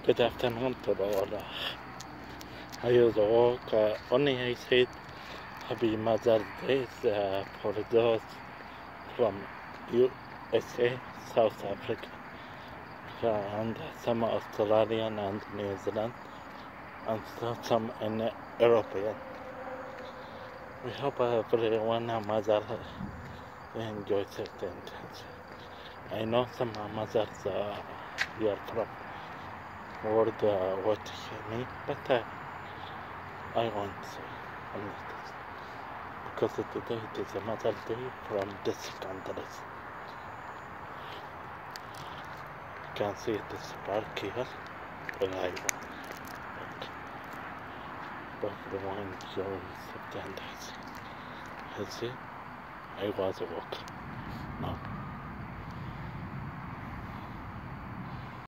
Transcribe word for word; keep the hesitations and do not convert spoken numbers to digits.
Good afternoon to all. I use the walk. Uh, only I said Happy Mother's Day uh, for those from U S A, South Africa, uh, and some Australian and New Zealand, and some in European. We hope everyone a mother enjoys it. And I know some mothers uh, here from world uh, watching me, but uh, I won't say only this, because today it is a Mother's Day from this country. You can see this park here where I walk. But everyone enjoys it, and I see, I was walking now.